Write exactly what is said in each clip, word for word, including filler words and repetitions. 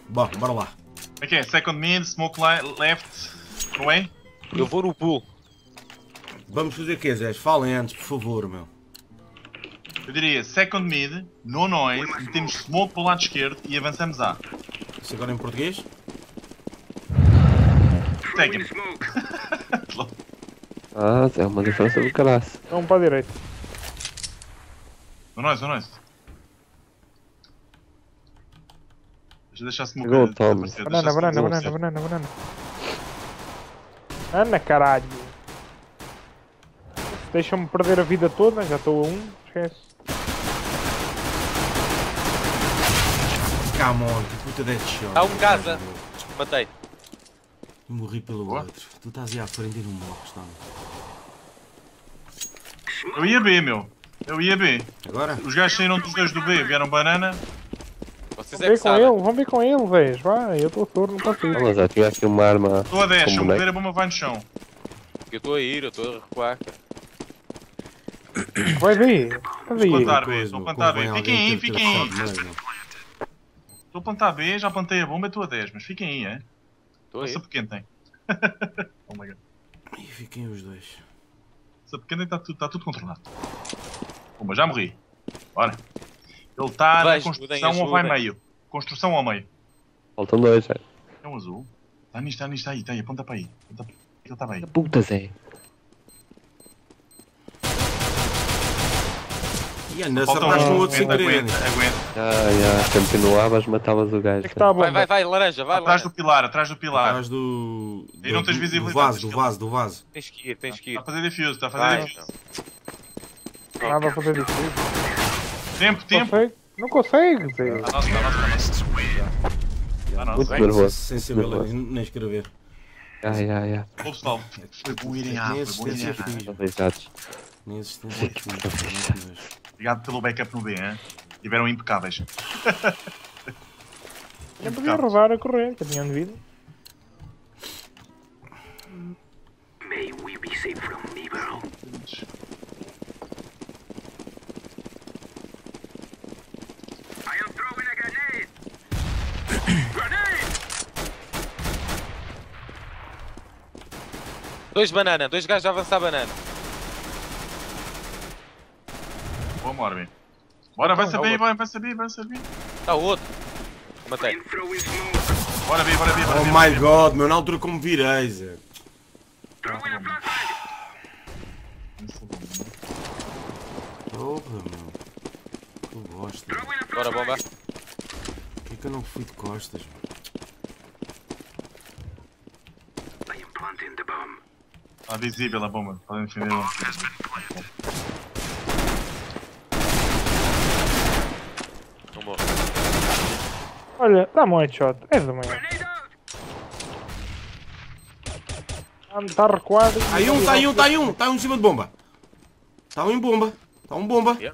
Bom, bora lá. Ok, second mid, smoke left, away. Eu vou no pool. Vamos fazer o que, Zé? Falem antes, por favor, meu. Eu diria second mid, no noise, metemos smoke para o lado esquerdo e avançamos A. Isso agora em português? Segue-me. Ah, é uma diferença do caraço. Vamos para a direita. No noise, no noise. Deixa eu deixar smoke Chegou o a Tom. desaparecer, Banana, deixa banana, smoke banana, desaparecer. banana, banana. Ana, caralho. Deixa-me perder a vida toda, já estou a um, esquece. Come on, que puta de headshot. Há um casa. Matei. Morri pelo Boa. outro. Tu estás aí à frente e não morres, tá? Eu ia B, meu. Eu ia B. Agora? Os gajos saíram dos dois do B, vieram banana. Vocês Vamos é ver que com sabem. ele, vamos ver com ele, vês. Vai, eu estou surdo, não consigo. Ah, mas já tinha aqui uma arma. Estou a dez, com se eu boneco. morrer a bomba vai no chão. Eu estou a ir, eu estou a recuar. cara. Vai ver. Vai ver. Plantar B, Coisa, estou a meu, plantar B. convém Fiquem alguém aí, ter fiquem aí. traçado meio, meu. Estou a plantar B, já plantei a bomba e estou a dez, mas fiquem aí, é? Estou a ir. Essa pequena tem. Oh my god. E fiquem os dois. Essa pequena está tudo, tá tudo controlado. Bomba, já morri. Bora. Ele está na Vai, construção ajudem, ou vai ajudem. meio? Construção ou meio? Faltam dois, é. É um azul. Está nisto, está nisto, está aí, está aí, aponta para aí. Aponta para aí. Ele está bem. Puta, Zé. E ainda Falta acertaste um. no outro sem Aguenta, querer. aguenta, aguenta. Ah, já, continuavas, matavas o gajo. Onde é que está a Vai, bomba? vai, vai, laranja, vai, Atrás laranja. do pilar, atrás do pilar. Atrás do. Aí não do- tens do- visibilidade, Do vaso, tens do que- vaso, do vaso. Tens que ir, tens que ir. Está a fazer defuse, está a Vai, fazer defuse. Nada a fazer difícil. Tempo, tempo. Consegue? Não consegue, Zé. Ah, nossa, ah, nossa, ah, nossa. Ah, nossa. Muito Bem, nervoso. Sem saber ler nem escrever. Ah, já, já. Ô, pessoal, foi bom irem A, Nem foi bom irem assistência A. fiz. Obrigados. Nem assistência fiz. Obrigado pelo backup no B, hein? Tiveram impecáveis. Não podia rodar a correr, que tinha de vida. Dois banana, dois gajos a avançar banana. Boa, Morbin. Bora, vai Então, saber, é vai, vai saber, vai saber. Está o outro. Matei. Bora ver, bora ver, bora Oh ver. my god, meu, na altura como virei, Zé. Porra, meu. Que bosta. Bora, bomba. Por que que eu não fui de costas, meu? Está visível a bomba, podem defender. Não morro. Olha, dá-me um headshot. És da manhã. Está recuado. Tá aí um, tá aí um, tá aí um, tá aí um em cima de bomba. Tá um em bomba. Tá um bomba. Yeah.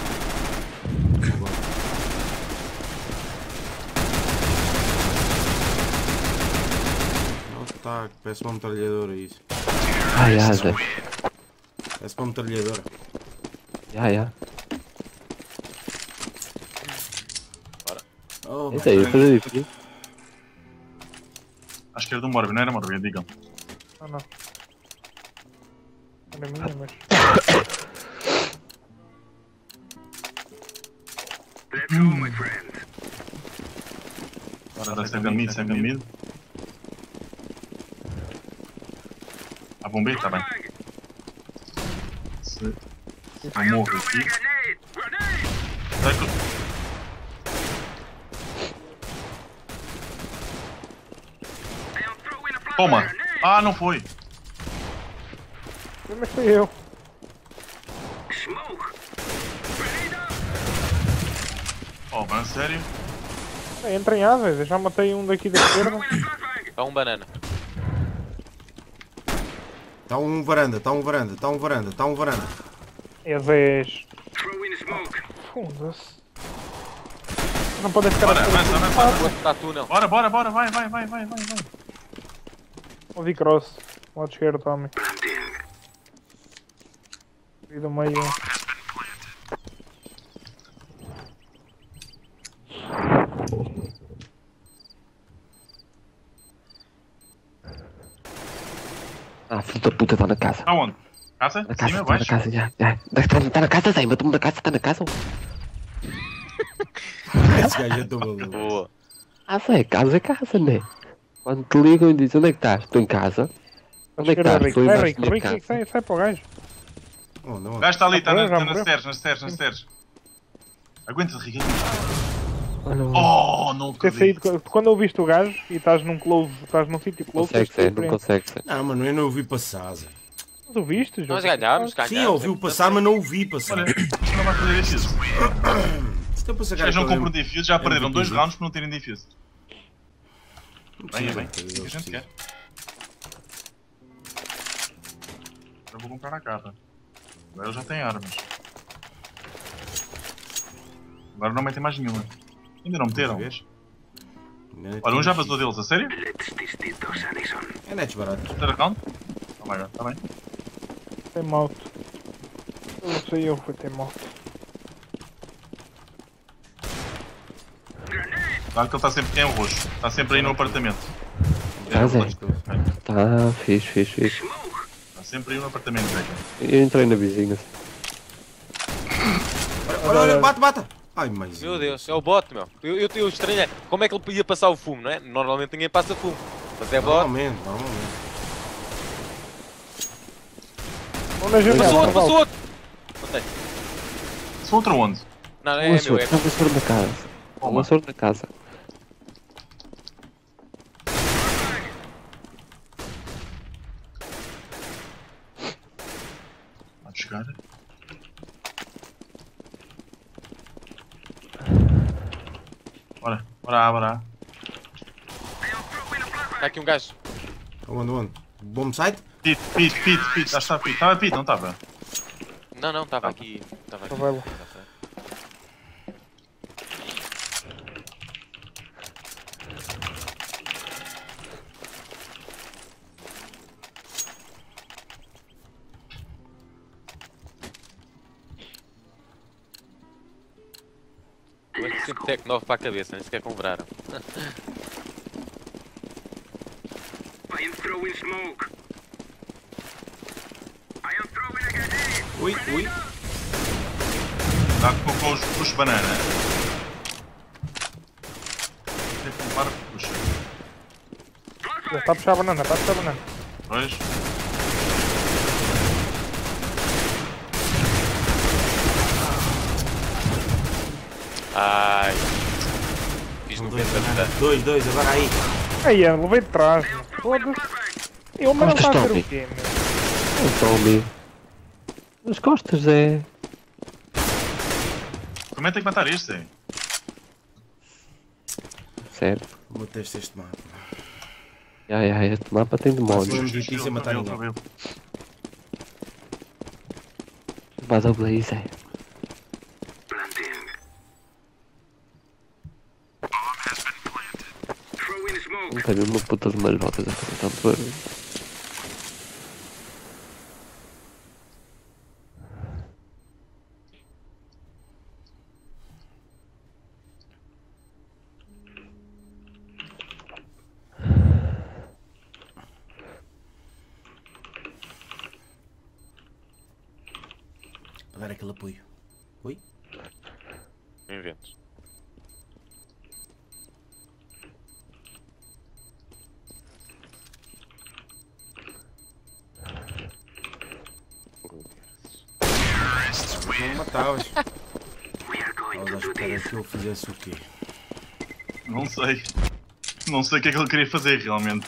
Não, tá, parece uma metralhadora isso. Ah, já, Zé. Parece uma metralhadora. Já, já. Oh, Esse aí, eu fazer difícil. À esquerda do Morbin, não era Morbin, digam. Não, não. Era minha, mas. Bora dar second mid, second mid. A bomba está bem. Se eu morro aqui. Vai tu. Toma! Ah, não foi! Mas fui eu. Oh, mano, sério? É, entra em asas, eu já matei um daqui da esquerda. Está um banana. tá um varanda, tá um varanda, tá um varanda, tá um varanda. É vez. Funda-se. Não podem ficar Bora, assim. avança, avança, avança. O outro está túnel. Bora, bora, bora, vai, vai, vai, vai, vai, vai. Ouvi cross. Lado esquerdo, Tommy. E do meio. da puta está na casa. Aonde? Casa? Na casa, Cima, está na baixo? casa, já, já. Está tá na casa, Zé, matou-me da casa, está na casa. Esse gajo é tão maluco. Boa. Ah, Zé, casa é casa, né? Quando te ligam e dizem onde é que estás? Estou em casa. Onde é que estás? Esquerda, Estou Rico. Vai, embaixo Rico, da minha Rico, casa. Rico, sai, sai para o gajo. Onde, O onde? gajo está ali, está Já na, morreu, tá nas já stairs, nas stairs, nas stairs. Aguenta-te, Rico. Oh, não. Oh, não Ter acredito. saído, quando ouviste o gajo e estás num close, estás num sítio close, Consegue tens ser, que não ir consegue ser. Não, mano, eu não ouvi passar, Zé. Mas ouviste, João? Nós ganhámos, ganhámos. Sim, eu ouvi o passar, mas não ouvi passar. Olha, isto não vai perder defuse. Se tem para Os sacar gajos não aquele- compram defuse, já perderam M V P. dois rounds por não terem defuse. Não Bem, é precisa, bem. eles O que a gente precisam. quer. Eu vou comprar a capa. Agora eles já têm armas. Agora não metem mais nenhuma. Ainda não meteram. Vês? Olha, um já vazou deles, a sério? É netos baratos. Terceiro round? Oh my god, tá bem. Tem moto. Eu não sei eu, foi ter moto. Claro que ele está sempre, tem um roxo. Está sempre aí no apartamento. Tá, Zé. Está Tá, fixe, fixe, fixe. sempre aí no apartamento, Zé. Eu entrei na vizinha. Olha, olha, bate, bate. Ai, mas. Meu Deus, é o bot, meu. Eu, eu, eu estranhei. Como é que ele podia passar o fumo, não é? Normalmente ninguém passa fumo. Mas é bot. Normalmente, normalmente. Vamos na janela, Passou outro, cavalo. passou outro. Matei. São outro onde? Não, é Um meu, açougue, é está um açougue na casa. Um Toma. açougue na casa. Vai chegar. Bora, bora, bora. Está aqui um gajo. Onde, onde? Bomb site? Pit, pit, pit, pit. Já está pit. Estava pit, não estava? Não, não, estava aqui. Estava aqui. Cavalo. Eu ando sempre tec nove para a cabeça, nem sequer compraram. I am throwing smoke. I am throwing a grenade. Ui, ui. Dá com, com os puxos banana. Tem que levar puxa. Já está a puxar a banana, está a puxar a banana. Dois. Ai. Fiz Dois, noventa de dano. dois, dois, agora aí. Aí, eu levei de trás, meu. Foda-se. Eu, mas ele está a ver o quê, meu? Não tome. Nas costas, é. Como é que tem que matar este, Zé? Sério. Vou testar este mapa. Ai, ai, este mapa tem demónios. Vamos aqui sem matar ninguém. Vais ao Blaze, é. Planting. Bomb has been planted. Throwing smoke. Não tenho uma puta de umas botas a fazer tanto barulho. Para dar aquele apoio. Ui. Invento. Não matavas. We are going Estavas à to do espera this. que eu fizesse o quê? Não sei. Não sei o que é que ele queria fazer realmente.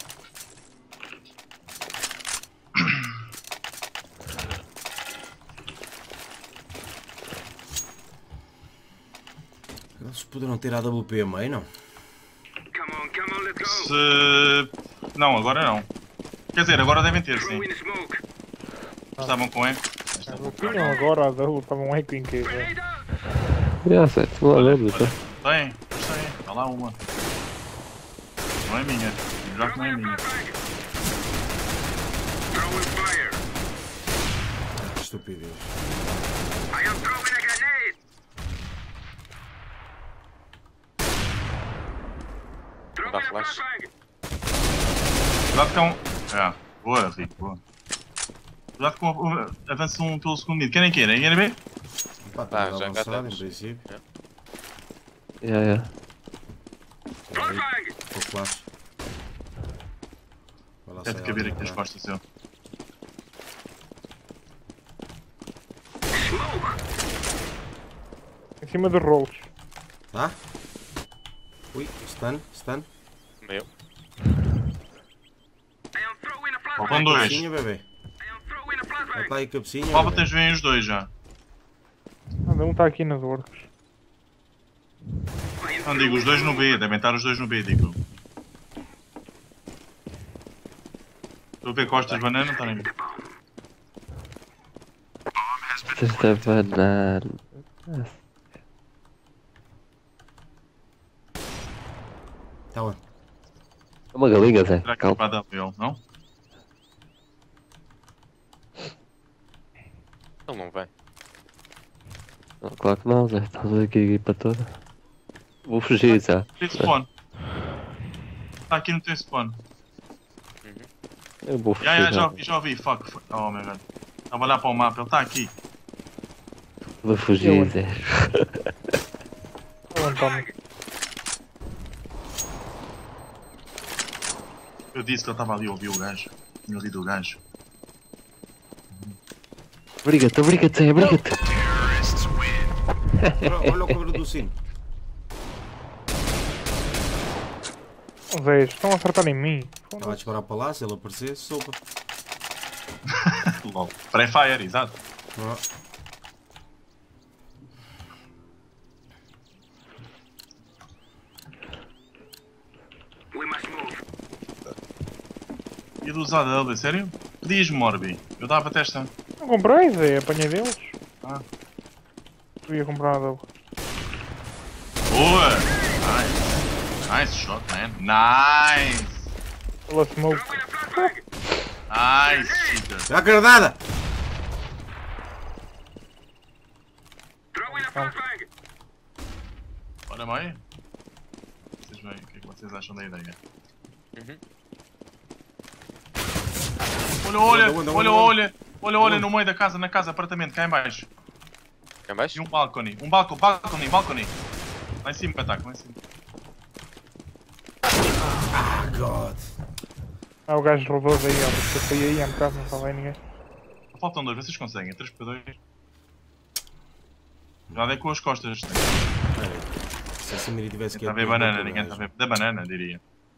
Eles poderão ter a A W P a meio, não? Come on, come on, let's go. Se... Não, agora não. Quer dizer, agora devem ter, sim. Throwing smoke. Estavam com eco. O tinham agora, estava um eco em que? Grenade out. Já sei, tu não lembro, tá? Tem, pois tem. Está lá uma. Não é minha. Já que não é minha. Throwing fire. Que estupidez. I am throwing a grenade. Throwing a flash. flashbang. Cuidado que é um... É, boa, Rico, boa. Cuidado com o avanço um pelo segundo mid. Querem que Querem ir B? Pá, Ah, tá já avançado, em engatamos. princípio. Yeah, yeah. Flashbang! Vou flash. Vai lá Deve sair caber ali aqui nas atrás. costas seu. Em cima dos rolos. Tá? Ui, stun, stun. Meu. I am throwing a Faltam flashbang! dois. Cabecinha, bebê. I am throwing a Já flashbang! tá aí cabecinha, Palma bebê. tens bem os dois já. Cada um está aqui nos orcos. Não digo, os dois no B. Devem estar os dois no B, digo. Estou a ver costas banana, está nem. Esta banana. Tá onde? É uma galinha, Zé. Será que Calma. vai dar para ele, não? Ele não vem. Não, claro que não, Zé. Estamos aqui a equipa toda. Vou fugir já. Tem spawn. Está aqui no teu spawn. Eu vou fugir Já, já, já já. ouvi, já ouvi. Fuck. fuck. Oh meu god. Estava a olhar para o mapa, ele está aqui. Vou fugir, Eu- Zé. Olha, António. Eu disse que ele estava ali a ouvir o gajo. Tinha ouvido o gajo. Obriga-te, obriga-te, Zé, obriga-te. Olha, olha o cover do sino. Zé, estão a acertar em mim. Estava a disparar para lá, se ele aparecesse, sopa. Lol. Pré-fire, exato. Ó. We must move. E do usar da Elba, sério? Pedias-me, Morbi. Eu dava testa. Não comprei, Zé, apanhei deles. Ah. Tu ia comprar nada. Boa! Nice. Nice shot, man. Nice! Pela smoke. Throwing a flashbang! Nice, shooter. Já a granada! Throwing a flashbang! Olha, mãe. Vocês veem o que é que vocês acham da ideia? Uhum. Olha, olha, Onde, onde, olha, onde? olha, olha, olha, no meio da casa, na casa, apartamento, cá em baixo. Cá em baixo? E um balcony, um balcony, balcony, balcony. Lá em cima, ataque, lá em cima. Ah, God. Ah, o gajo rodou daí, ó. Eu saí aí há um bocado, não estava aí ninguém. Faltam dois, vocês conseguem, três para dois. Já dei com as costas. Se a Samiri tivesse que Ninguém está a ver banana, ninguém está a ver. Da banana, diria.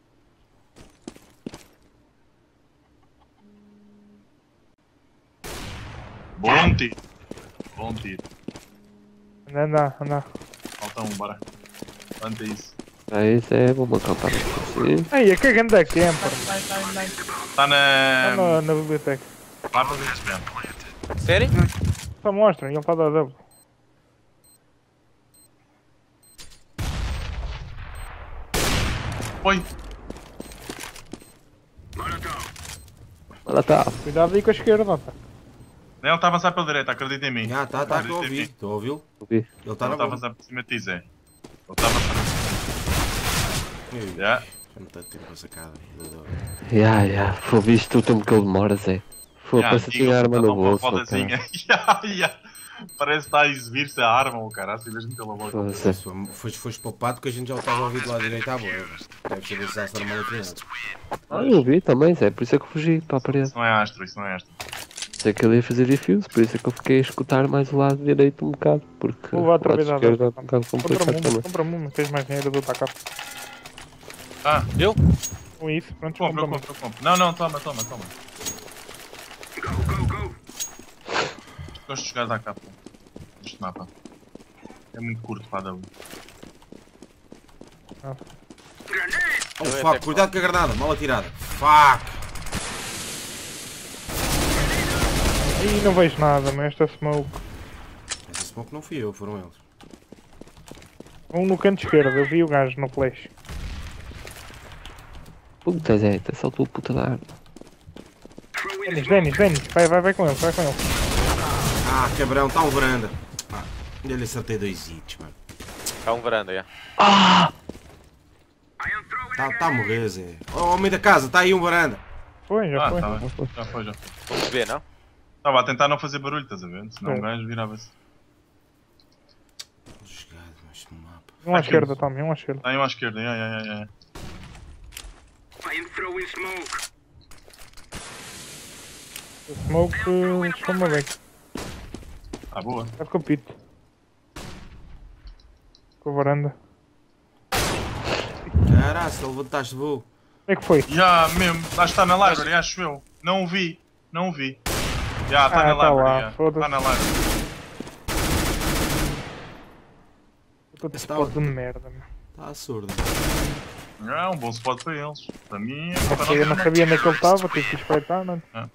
Bom tiro. Bom tiro. Anda, anda, anda. Falta um, bora. Levanta isso. Aí, Zé, vou-me acampar aqui. Ei, a que ganda camper. Está na. Está na, na biblioteca. Vai para ver se Sério? Só mostra, ele está a dar double. Foi. Molotov! Olha, tá. Cuidado aí com a esquerda, pá. Ele está a avançar pela direita, acredita em mim. Ah, tá, tá, estou a Acredita em ouvir. mim. Estou a ouvi-lo. Ouvi. Ele está Ele na está a bomba. avançar por cima de ti, Zé. Ele está a avançar. Ei, Já. Já não está tempo a sacada. Ya, ya. Foi visto o tempo que ele demora, Zé. Foi, Já, parece que digo, tinha arma tá no tão bolso. com a ó, cara. fodazinha. Já, já. Parece que está a exibir-se a arma, o cara, assim mesmo pela boca. Foda-se. Foste, foste poupado que a gente já o estava a ouvir do lado direito à boa. Deve ser esse astro mal afinado. Ah, eu vi também, Zé. Por isso é que eu fugi para a parede. Isso não é astro, isso não é astro. Sei que ele ia fazer defuse, por isso é que eu fiquei a escutar mais o lado direito um bocado. Porque Vou o lá outra lado vez à esquerdo é um double. bocado complicado Compra-me uma, também. compra-me uma. Tens mais dinheiro do tacar. Ah, Eu? Com isso, pronto, compra, compra-me. compra, compra. Não, não, toma, toma, toma. Go, go, go! Gosto de jogar da capa. Este mapa. É muito curto para a W. Grenade! Oh Eu ia fuck, até- cuidado com a granada, mal atirada. Fuck! Ih, não vejo nada, mas esta smoke. Essa smoke não fui eu, foram eles. Um no canto esquerdo, eu vi o gajo no flash. Puta, Zé, até saltou a puta da arma. Throwing a Denis, smoke! Denis, Denis, vai, vai, vai com ele, vai com ele. Ah, cabrão, está um varanda. Ah, ainda lhe acertei dois hits, mano. Está um varanda, já. I am throwing Está a tá a grenade! morrer, Zé. Oh, homem da casa, está aí um varanda. Foi, já Ah, foi. tá bem. Já foi, já foi. Vamos ver, não? Estava a tentar não fazer barulho, estás a ver? Senão É. o gajo virava-se. Jogado, mas no mapa. Um à Aqui. esquerda, Tommy, um à esquerda. Está aí um à esquerda, yeah, yeah, yeah, yeah. I am throwing smoke. O smoke chama bem. Ah, boa. Vai com o pito. Com a varanda. Caralho, se levantaste de voo. Como é que foi? Já, mesmo. Lá está na library, acho eu. Não o vi. Não o vi. Já, está Ah, na tá library. lá, já. foda-se. Está na library. Estou de Esse tá spot de ótimo. merda, meu. Está surdo. É um bom spot para eles. Para mim é Porque para eu não nós. sabia onde é que ele estava, tive que espreitar, mano. Ah.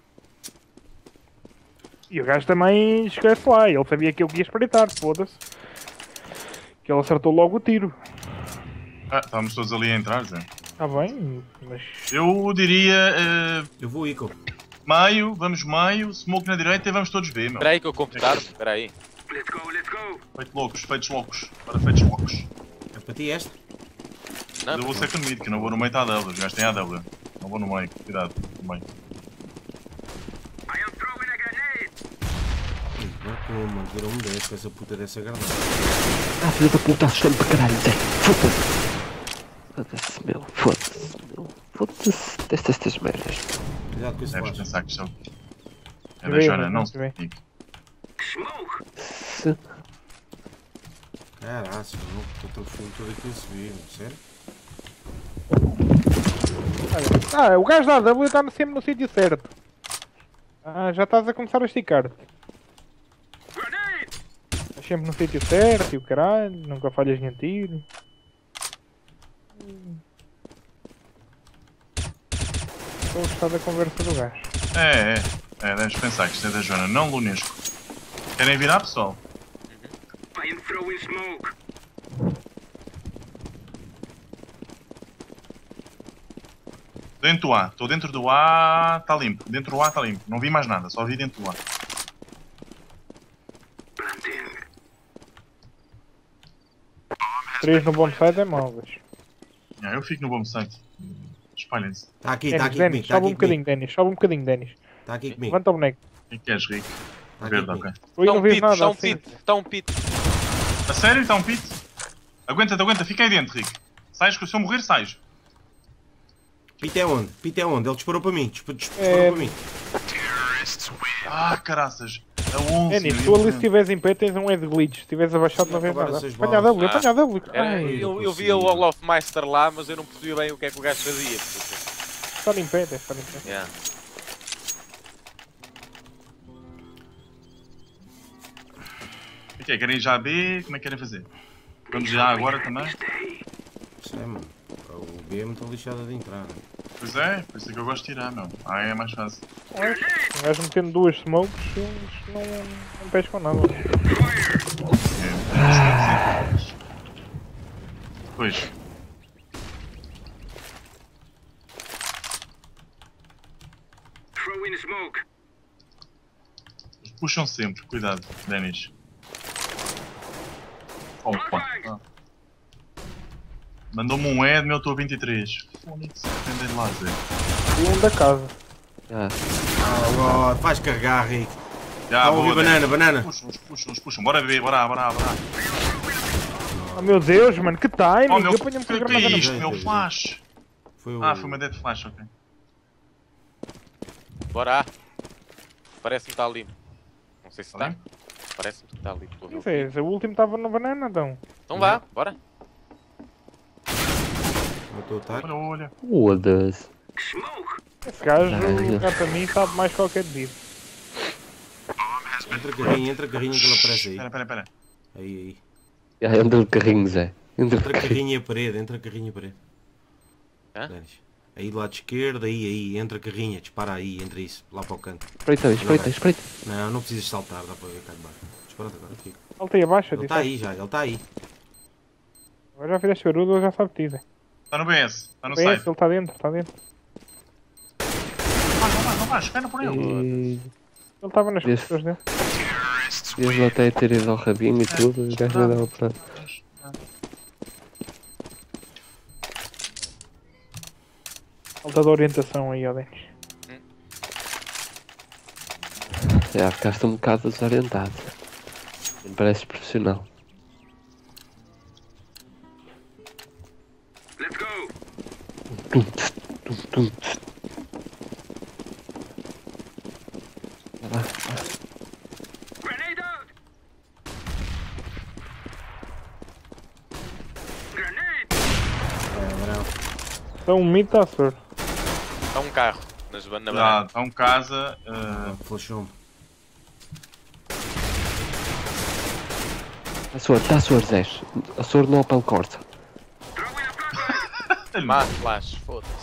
E o gajo também esquece lá, ele sabia que eu ia espreitar, foda-se. Que ele acertou logo o tiro. Ah, estávamos todos ali a entrar, Zé. Está bem, mas. Eu diria eh, Eu vou, Ico. maio, vamos maio, smoke na direita e vamos todos B, meu. Espera aí que eu compro tarde. Espera aí. Let's go, let's go. Feito loucos, feitos loucos. Para feitos loucos. É para ti esta? Não, Eu vou second mid, que eu não vou no meio da A W. Os gajos têm A W. Não vou no meio, cuidado, no meio. I am throwing a grenade. Ih, não é como, mano. Virou um dez com essa puta dessa granada. Ah, filho da puta, assustei-me para caralho, Zé. Foda-se. Foda-se, meu. Foda-se, meu. Foda-se destas estas merdas. Cuidado com esse Deves flash. pensar que isto é da Vê, Jona, vê, não vê. se Smoke. Se... Caralho, não. Estou todo aqui a subir. Sério? Ah, o gajo da A W está sempre no sítio certo. Ah, já estás a começar a esticar-te. Grenade. Estás sempre no sítio certo e o caralho, nunca falhas em tiro. Estou a gostar da conversa do gajo. É, é. É, deves pensar que isto é da Jona, não Lunesco. Querem virar, pessoal? I am throwing smoke. Dentro do A. Estou dentro do A, está limpo. Dentro do A está limpo. Não vi mais nada, só vi dentro do A. Planting. Três no bom side é mau, gajo. Ah, eu fico no bom site. Espalhem-se. Está aqui, está Denis, aqui Denis, comigo. Está sobe um aqui comigo. bocadinho, Denis, sobe um bocadinho, Denis. Está aqui comigo. Levanta o boneco. O que é que queres, Rico? Está aqui Verde, comigo. ok. Oi, Está não um vejo pit, nada está um assim. pit, está um pit. A sério? Está um pit? Aguenta-te, aguenta. Fica aí dentro, Rico. Sais, que se eu morrer, sais. Pita é onde? Pita é onde? Ele disparou para mim. Disparou, disparou É- para mim. Ah, caraças. A onze. Denis, meu tu ali Deus. se estiveres em pé tens um head glitch. Se estiveres abaixado não vês Agora nada. seis Apanha a balas. W, Ah. apanha a W. Era- Ai, eu, eu via o Olofmeister lá, mas eu não percebia bem o que é que o gajo fazia. estar em pé, tens de estar em pé. Yeah. O que é? Querem ir já a B? Como é que querem fazer? Vamos já agora também? Sei, mano. O B é muito lixado de entrar. Né? Pois é, por isso é que eu gosto de tirar, meu. Ah, é mais fácil. Um gajo metendo duas smokes, eles não, não pescam nada. É. Pois. Throwing smoke. Puxam sempre, cuidado, Denis. Opa. Ah. Mandou-me um Ed, meu estou a vinte e três. Fónix, depende lá, Zé. E um da casa. Ah, Oh, God, faz carregar, Rico. Já, Ah, ouvi boa, banana, Denis. banana. Puxam-nos, puxam-nos, puxam. Bora beber, bora, bora, bora. Oh meu Deus, mano, que timing! Oh, meu, Eu ponho-me com a que, que granada é na isto, Não, meu não, flash? Foi o... Ah, foi uma dead flash, ok. Bora. Parece-me que está ali. Não sei se Tá está. Parece-me que está ali. Estou a ver o Não sei, fio. o último estava na banana, então. Então vá, bora. Matou o taco. Olha, olha. foda-se. Smoke. Esse gajo, Caralho. cá para mim, sabe mais qualquer vida. Entra carrinho, entra carrinho que ele aparece aí. Espera, espera, espera. Aí, aí. Ah, entra o carrinho, Zé. Entra o Entra carrinho. carrinho e a parede, entra carrinho e a parede. Hã? Denis. Aí do lado esquerdo, aí, aí, entra carrinha, dispara aí, entra isso, lá para o canto. Espreita, espreita, espreita. Não, não precisas saltar, dá para ver cá de baixo. Dispara agora, fica. Salta aí abaixo, Ele disse. está aí já, ele está aí. Agora já fizeste barulho, ele já sabe te dizer. Está no B S, está no Vê esse, site. ele está dentro, está dentro. Não vais, não vais, não vais, espera por ele. E... Ele estava nas Esse. pessoas dele. Ele até ter ido ao rabinho e tudo, os gajos não davam para... Falta de orientação aí, ó Denis. Já ficaste um bocado desorientado. Nem pareces profissional. Let's go. Tum, tss, tum, tum, tss. Vai lá, vai. Grenade out. Grenade. É, não. Então um mito está surdo. Há um carro nas na Já, banana. está um casa. Uh, Flashou-me. A Sword, tá Sword, Zé. A Sword não opel corta. Throwing a flashbang. Má flash, foda-se.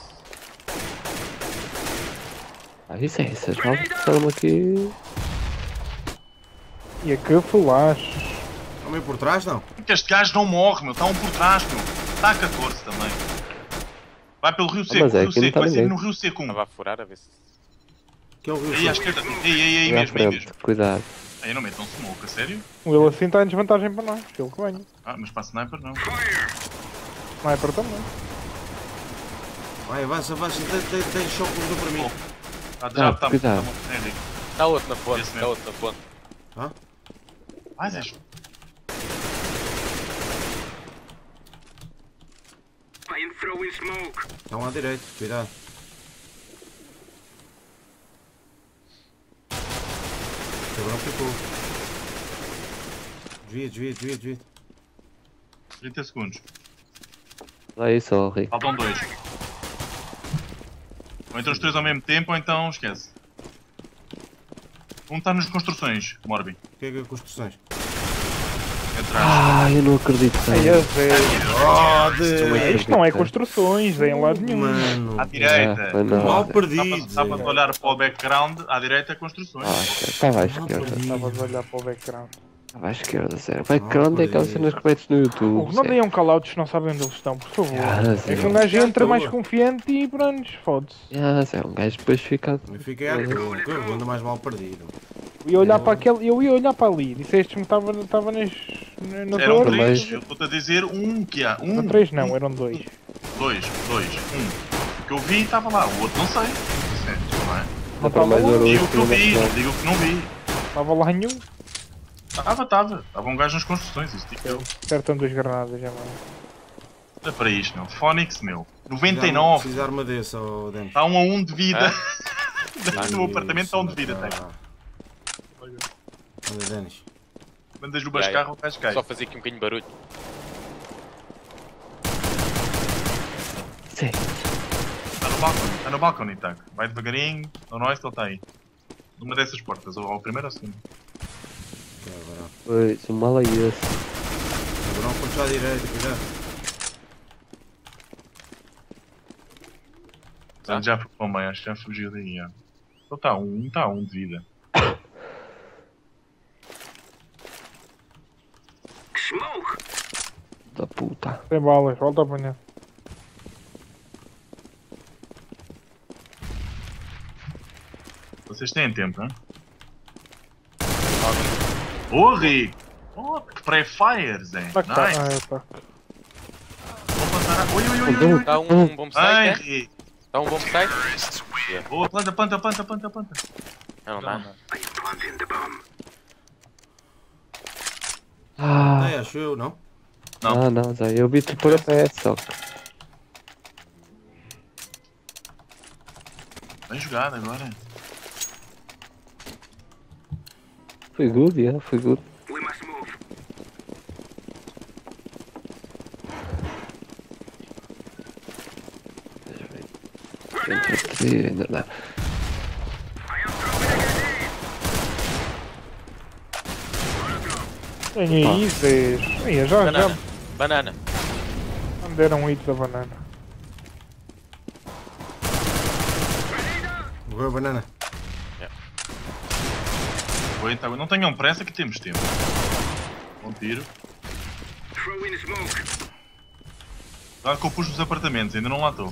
Ah, isso é isso. Já passaram aqui. E a que flash. Estão meio por trás, não? que este gajo não morre, meu. Está um por trás, meu. Está a catorze também. Vai pelo Rio Seco, mas é, Rio aqui não Seco. tá Vai sair ninguém. no Rio Seco um. Estava a furar a ver se. Que é o Rio Aí à Seco. esquerda. Ei, ei, ei, Aí à mesmo, aí frente, mesmo. cuidado. Aí não metam smoke, a sério? O ele assim está em desvantagem para nós. Ele que venha. Ah, mas para sniper não. Sniper também. Vai, avança, avança. Tem, tem, tem choque do para mim. Ah, já Ah, está. cuidado. Está Henrique. Está outro na ponte, Esse está mesmo. outro na ponte. Hã? Vai, Zé. I'm throwing smoke. Estão à direita, cuidado. Agora ficou. Desvia, desvia, desvia, desvia. trinta segundos. Lá isso, ó, Rico. Faltam dois. Ou então os três ao mesmo tempo, ou então esquece. Um está nas construções, Morbi. O que é que é construções? Atrás. Ah, eu não acredito. Ai, Zé. a Zé. Oh, Isto não é construções, é em lado nenhum. Mano. À direita. Ah, foi não. Mal Zé. perdido. Estava a olhar para o background, à direita é construções. Ah, estava à esquerda. Estavas a olhar para o background. Estava à esquerda, Zé. O background é aquelas cenas que metes no YouTube. Hugo, não Zé. deem callouts se não sabem onde eles estão, por favor. Ah, Zé. É que um gajo entra mais Boa. confiante e pronto, fode-se. Ah, Zé, um gajo depois fica. Eu fiquei à toa, que eu ando mais mal perdido. Eu ia olhar para aquele, eu ia olhar para ali, disseste-me que estava estava nas na Eram torre. três, eu estou-te a dizer um que há. Um, Não, três não, eram dois. dois, dois, um. O que eu vi estava lá, o outro não sei. Certo, não é? Não Dá para mais estava lá, dois. Digo o que eu vi, não digo o que não vi. estava lá nenhum. Estava, estava. Estava um gajo nas construções, isso digo eu. Acertam duas granadas, já mano. Olha para isto, meu. Phonics, meu. noventa e nove. Preciso de arma desse, oh, Denis. Está um a um de vida. Ah? No apartamento está um de vida, tem. Olha, Denis. Mandas no Já, já. bascarro, o gajo cai. Só fazer aqui um bocadinho de barulho. Zé. Está no balcão, está no balcão, Nitaco. Vai devagarinho, não nós, ele está aí. Numa dessas portas, ou ao primeiro ou ao segundo. Agora, Pois, o mal é esse. agora não puxa à direita, cuidado. Ele Tá. já foi para o meio, acho que já fugiu daí. Já. Então está um, está um de vida. Smoke. Da puta. Sem balas, volta a apanhar. Vocês têm tempo, não? Oh, Rico! Oh, que pré-fire, Zé! Tá que tá. Nice! Ah, é, tá. Vou passar a... Oi, oi, oi, oi, oi! Está um, um bomb Ai, site, é? Rico! Está um bomb site? Boa, planta, planta, planta, planta, planta! Não, não. I'm planting the bomb. Ah, É, acho eu, não? Não. não, não, Zé. Eu vi-te por a pé só. que- Bem jogado agora. Foi good, yeah, foi good. We must move. Entre três, ainda dá. I am throwing a grenade. Tenho aí, Zés. Aí, já, Banana. já Banana. me deram hit da banana. Morreu a banana. Oi, tá, não tenham pressa que temos tempo. Bom tiro. Throwing smoke. Claro que eu pus nos apartamentos, ainda não lá estou.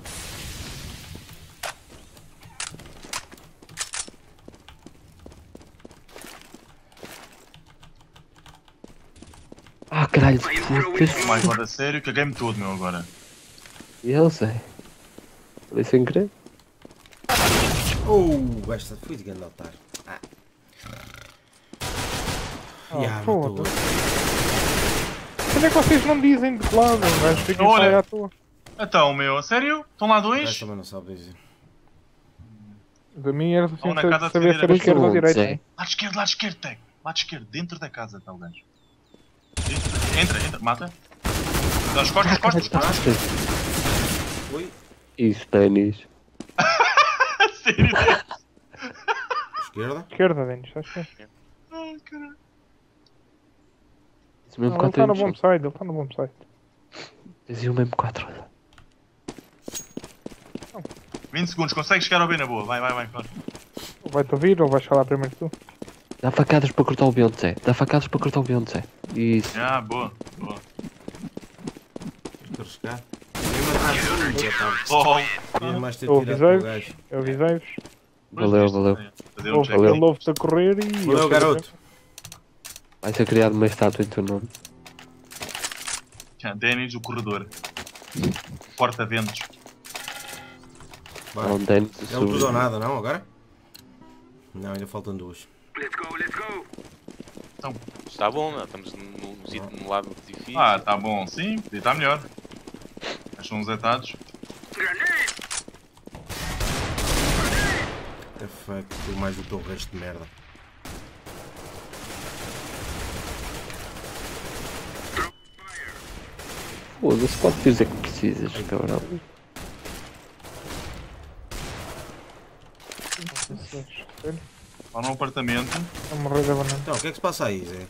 Ah, caralho. Mais agora, sério, caguei-me todo, meu, agora. E ele, Zé? Foi sem querer? Oh, esta foi de grande otário. Ah. Oh, Ya, foda-se. matou. Como é que vocês não dizem de lado? O gajo fica Olha. aí à toa. Então, meu, a sério? Estão lá O gajo dois? também não sabe dizer. De mim era Ou na suficiente casa de saber defender ser a esquerda ou pessoa, direita. Zé. Lado esquerdo, lado esquerdo, Tec. Lado esquerdo, dentro da casa está o gajo. Entra, entra, entra, mata. Dá as costas, costas, costas. Oi. Isso, Denis. A sério? Esquerda. Esquerda, Denis, estás certo? Ai, caralho. Tens o mesmo Não, ele quatro está no aí bom no chão. side, ele está no bom side. Tens aí o mesmo quatro, olha. vinte segundos, consegues chegar ao B na boa. Vai, vai, vai, claro. Vai-te ouvir ou vais falar primeiro tu? Dá facadas para cortar o Beyond, Zé. Dá facadas para cortar o Beyond, Zé. Isso. Ah, boa, boa. Quero chegar. Nem matar tudo, já tá. Oh, Queria mais ter Eu tirado para o avisei-vos, gajo. eu avisei-vos. Valeu, valeu. Deu um Ouve, check. ele ouve-te a correr e... Valeu, eu- garoto. Vai ser criado uma estátua em teu nome. Já, Denis, o corredor. Porta-ventos. Bora. Não, Denis, É o isso. tudo ou nada, não? Agora? Não, ainda faltam duas. Let's go, let's go. Está bom, não? Estamos no, no, sítio- no lado difícil. Ah, tá bom, sim, podia estar melhor. Mas são uns atados. Grenade. The fuck, tu mais o teu resto de merda. Foda-se, pode dizer que precisas, cabrão. Sério? Lá no apartamento. A morrer da banana. Então, o que é que se passa aí, Zé?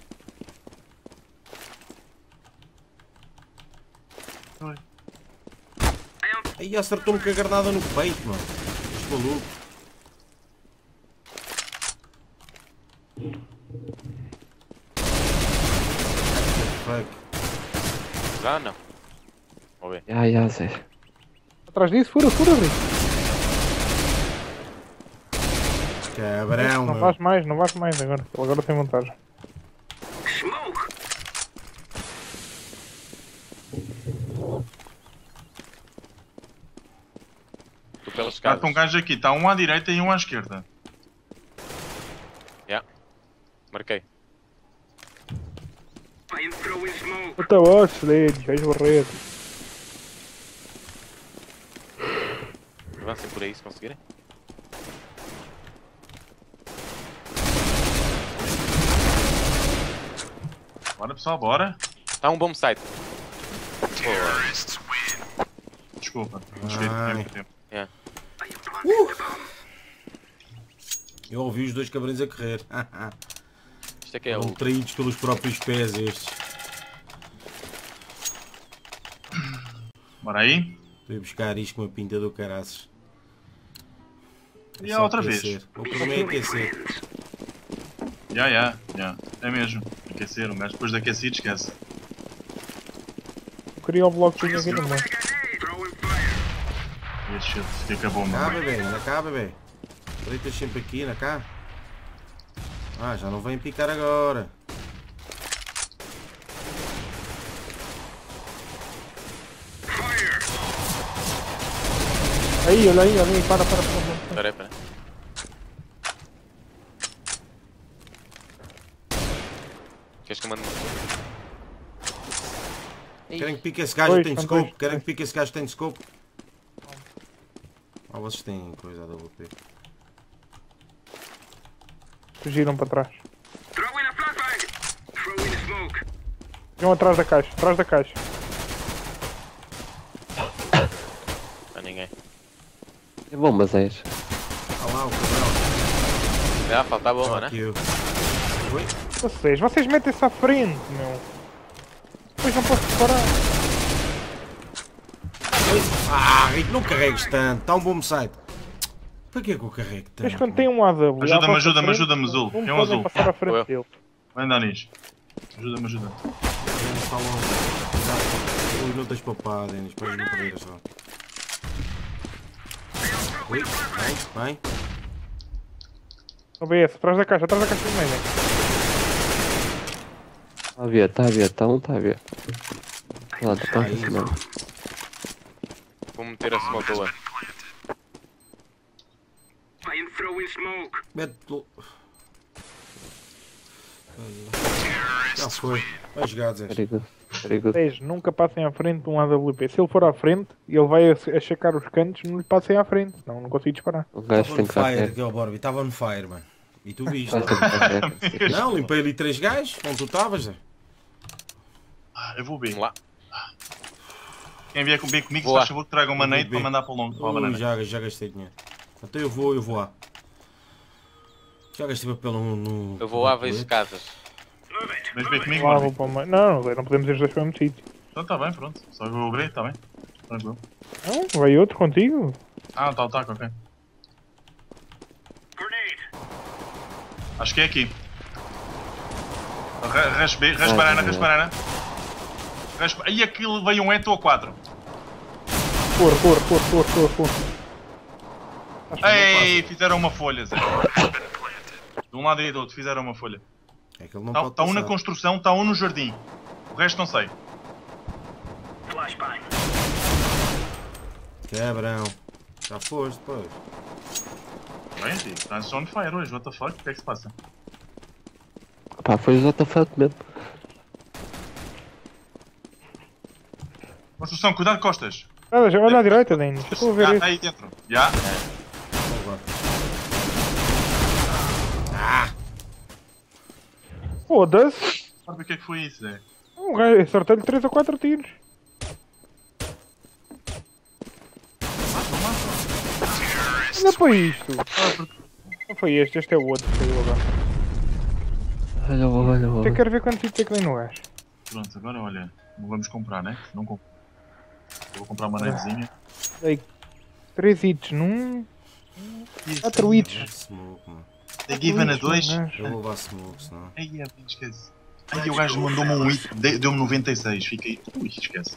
Oi. Aí acertou-me com a granada no peito, mano. Este maluco. Fuck. Já não. Vamos ver. Ya, ya, Zé. Atrás disso, fura, fura, Brito. Cabrão, Não meu. vais mais, não vais mais agora. Ele agora tem vantagem. Smoke. Estou pelas Está escadas. com um gajo aqui, está um à direita e um à esquerda. Já. Marquei. I am throwing smoke. Até hoje, Denis, vais morrer. Avancem por aí se conseguirem. Bora pessoal, bora. Está um bom site. Desculpa, não cheguei de Ai. tempo, tempo. Eu ouvi os dois cabrões a correr. Isto é que é Foram o... traídos pelos próprios pés estes. Bora aí. Fui buscar isto com a pinta do caraças. É E só a outra aquecer. vez. O problema é aquecer. Já, já, já. É mesmo. Aquecer, um gajo depois de aquecido esquece. Eu queria o bloco que tinha aqui no meio. Grenade. Throwing fire. E shit, que acabou, Cá, mano. bebê, anda cá, bebê. Deitas sempre aqui, anda cá. Ah, já não vem picar agora. Fire. Aí, olha aí, olha aí, para, para, para. para. Espera aí, espera aí. Queres que eu mande uma... Querem que pique esse gajo Dois, tem são scope? dois, Querem dois. que pique esse gajo tem scope? Ah, vocês têm coisa da W P. Fugiram para trás. Throwing a flashbang. Throwing smoke. Vão atrás da caixa, atrás da caixa. Não há ninguém. É bom, mas és. Ah lá, o cabrão. Já, falta a bomba, né? Fuck you. Oi? Vocês, vocês metem-se à frente, meu. Depois não posso parar. Ah, Rico, não carregues tanto. Está um bom site. Para que é que eu carrego tanto? Mas quando tem um A W. Ajuda-me, à vossa ajuda-me, frente, ajuda-me, Azul. Não Tem um podem azul. passar à frente Eu. dele. Vem, Danis. Ajuda-me, ajuda-me. Denis, está longe. Cuidado. Ui, não tens papá, Denis. Para não perder só. Ui, vem, vem. O B S, atrás da caixa, atrás da caixa do meio. né? Está a ver, está a ver, está um, está a ver. Lá, está a ver, não. Vou meter a smoke lá. I am throwing smoke. Mete pelo... Terrorists Já foi. Bem jogado, Zé. Perigo. Perigo. dez, nunca passem à frente de um A W P. Se ele for à frente e ele vai a, a checar os cantos, não lhe passem à frente. Não, não consigo disparar. O gajo Estava tem on que fire, fazer. aquele Borby. Estava on fire, mano. E tu viste? Gajo tem que fazer. Não, limpei ali três gajos. Onde tu estavas, Zé? Ah, eu vou B. Vamos lá. Quem vier com B comigo, se Boa. faz favor que traga uma Eu vou nade B. para mandar para o longo. Para a Ui, banana. já, já gastei dinheiro. Então eu vou, eu vou A. Já gastei papel no... no Eu vou lá no ver colete. casas. Vens B comigo, Lá, Borby? vou para o meio. Não, não podemos ir os dois para o mesmo sítio. Então tá bem, pronto. Só eu vou B, tá bem. Tranquilo. Não, vai outro contigo. Ah, tá, tá, ok. Grenade. Acho que é aqui. Re- Res B, res Ah, banana, tá res bem. banana. Res... Aí aquilo veio um eto a quatro. Corre, corre, corre, corre, corre, corre. Ei, fizeram uma folha, Zé. De um lado e do outro, fizeram uma folha. É que ele não Está pode tá um na passar. construção, está um no jardim. O resto não sei. Flashbang. Quebrão. Já foste, depois. Bem, tío, estás on fire hoje, what the fuck? O que é que se passa? Pá, foi o J F mesmo. Construção, cuidado costas. Olha, já- olha à direita, Denis. Estou a ver Já, isso. aí dentro. Já? Agora. Foda-se. Sabe o que é que foi isso, Zé? Um gajo, acertei-lhe três ou quatro tiros. Olha para isto. Não foi este, este é o outro que saiu agora. Olha, olha, Eu olha. quero ver quanto tipo é que vem no gajo. Pronto, agora olha, não vamos comprar, né? Não compro. Eu vou comprar uma navezinha. Dei três hits num. quatro hits. Vai smoke, mano. Tem given a dois. Eu vou levar smoke, senão. Ai, é, esquece. Ai, o gajo mandou-me um hit, de- deu-me noventa e seis. Fiquei. Ui, esquece.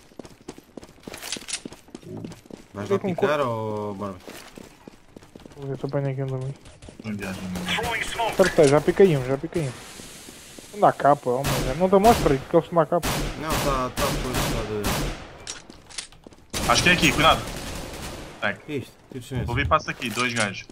Vais Eu lá com picar ou... Bora. Vou ver se apanho aqui um também. Não viagem. Throwing smoke. Acertei, já piquei um, já piquei um. Não dá capa, oh, mas não te mostra aí, porque eles tomam a capa. Não, está tá depois está de... Acho que é aqui, cuidado. Tag. Que é isto? Tiro chinês. Vou vir passo aqui, dois gajos.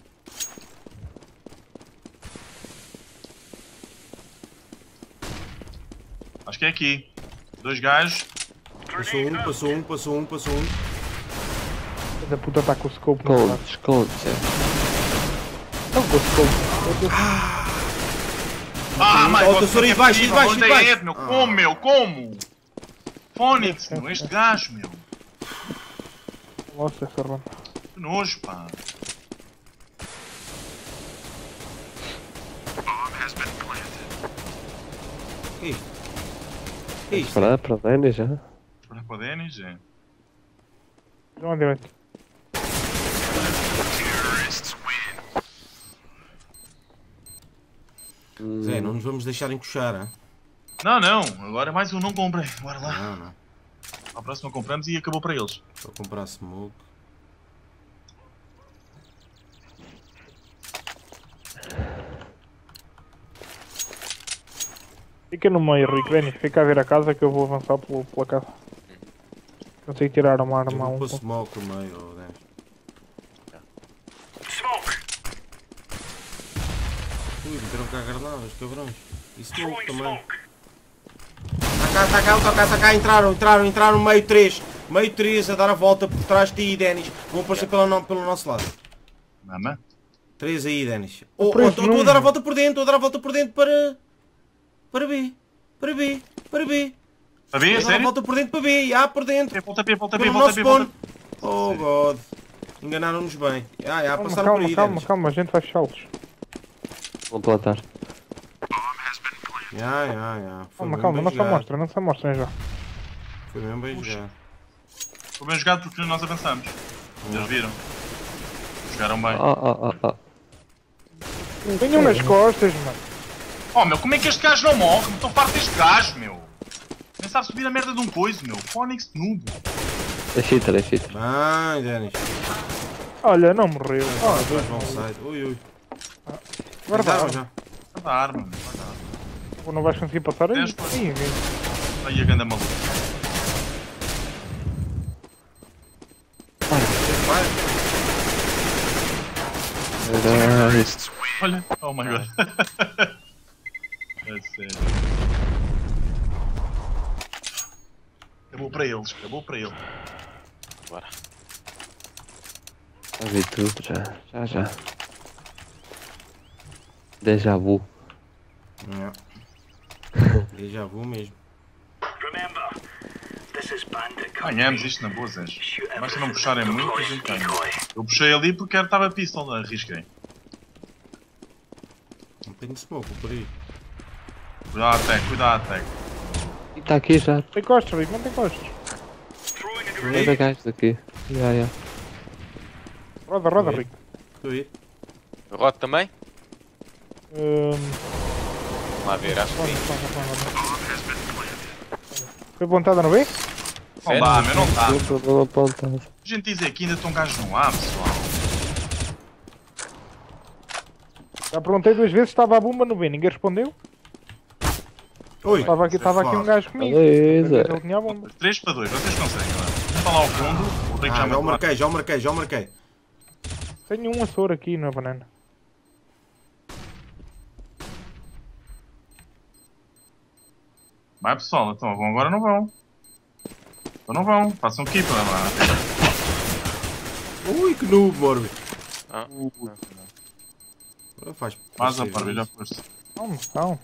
Acho que é aqui. Dois gajos. Passou um, passou um, passou um, passou um. A puta está com o scope no lado. Esconde, esconde. Não com o scope. Ah, mas Volta, Sori, é baixo, possível, baixo, onde é baixo. esse, meu? Ah. Como, meu? Como? Fónix, meu. Este gajo, meu. Nossa, essa ronda. Que nojo, pá. Que é isto? Que é isto? Para, para o Danny já. Para para o Denis, é. Não à direita. Zé, não nos vamos deixar encoxar, hein? Não, não. Agora mais um não comprei. Bora lá. Não, não. A próxima compramos e acabou para eles. Vou comprar smoke. Fica no meio, Rico. Denis, fica a ver a casa que eu vou avançar pelo, pela casa. Consigo tirar uma Eu arma a vou um. pôr smoke no meio, oh, Denis. Smoke. Ui, meteram cá granadas, cabrões. E smoke Throwing também. smoke. Tá cá, tá cá, tá cá, tá cá, entraram, entraram, entraram no meio três. Meio três a dar a volta por trás de ti, Denis. Vão aparecer pelo, no- pelo nosso lado. Mama? três aí, Denis. Oh, Preço Estou a dar a número. volta por dentro, estou a dar a volta por dentro para... Para B. Para B. Para B. Está bem? É Estou a dar a sério? volta por dentro para B. Já, por dentro. Volta P, volta P, Pelo volta nosso P, volta spawn. Oh, God. Enganaram-nos bem. Ah, já, Calma, passaram por calma, aí, calma, Denis. calma, a gente vai fechá-los. Vão plantar. Já, já, já. Foi Calma, mesmo calma, bem não se jogado. amostra, não se amostrem já. Foi mesmo bem Puxa. jogado. Foi bem jogado porque nós avançamos. Eles viram. Jogaram bem. Oh, oh, oh, oh. Tenham nas costas, mano. Oh, meu, como é que este gajo não morre? Estou farto deste gajo, meu. Nem sabe subir a merda de um coiso, meu. Fónix noob. É cheater, é cheater. Bem, Denis. Olha, não morreu. Ah, Ah, dois vão side. Ui, ui. agora Pegaram vai. já. Vai dar arma, meu. Vai dar arma. Não vais conseguir passar aí? Dez, pô. Sim, vem. Aí a ganda maluca. Vai. Nice. Olha. Oh my god. É sério. para eles, acabou para ele. Bora. Já vi tudo, já, já, já. Déjà vu. É. Déjà vu mesmo. Remember, this is Bandit Country. Ganhamos isto na boa, Zé. Shoot Basta não everything puxarem that muito, a deploys gente ganha. decoy. Eu puxei ali porque estava pistol, arrisquei. Não tenho smoke por aí. Cuidado, Tech, cuidado, Tech. E tá aqui já. Tem costas, Rico, não tem costas. Throwing a Por grenade. aí. Tem gajos aqui. Já, já. Roda, roda, Oi. Rico. Estou a ir. Rote também? Hum, Vamos lá ver, acho que roda, sim. roda, roda. Foi pontada no B? Não Sério? dá, meu, não dá. Eu tô dando apontado. A gente diz aqui ainda estão gajos no ar, pessoal. Já perguntei duas vezes se estava a bomba no B, ninguém respondeu. Oi. Estava aqui, estava aqui um gajo comigo. Beleza. Ele tinha a bomba. três para dois, vocês conseguem, não é? Vamos para lá ao fundo, o Rico Ah, já já o me marquei, já o marquei, já o marquei. Tenho um açor aqui na banana. Vai pessoal, então vão agora não vão. Então não vão, façam keep, não é? Ui, que noob, Morbi. Ah. Agora faz. Mas a parecer parva já isso. foste. Calma, calma.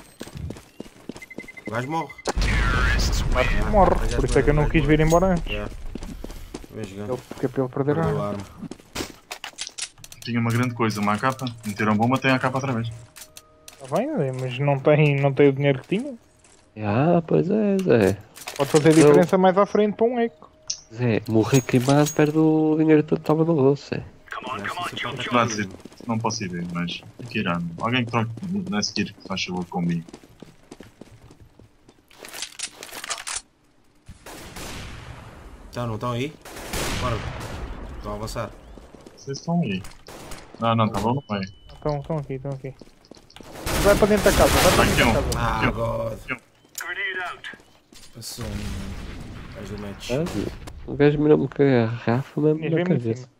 O gajo morre. Morre. Por isso é que eu não quis vir embora antes. Já. Vem jogando. Ele, porque é para ele perder a Perdeu a arma. arma. Tinha uma grande coisa, uma capa, meteram bomba, tem a capa outra vez. Está bem, mas não tem, não tem o dinheiro que tinha. Ah, pois é, Zé. Pode fazer diferença mais à frente para um eco. Zé, morrer queimado perde o dinheiro todo que estava no bolso, Zé. Come on, come on, jump, Não, jump. sei, não posso ir ver, mas aqui irá. Alguém que troque nesse kit que faz favor comigo. Tá, não estão aí? Bora. Estão a avançar. Vocês estão aí. Não, não, estavam no meio. Estão, estão aqui, estão aqui. Vai para dentro da casa, vai para Aqui dentro um. da casa. Ah, Eu- God. Grenade out. Passou um. Gajo do match. Ah, o gajo mirou-me com a garrafa mesmo Vem na em cabeça. cima.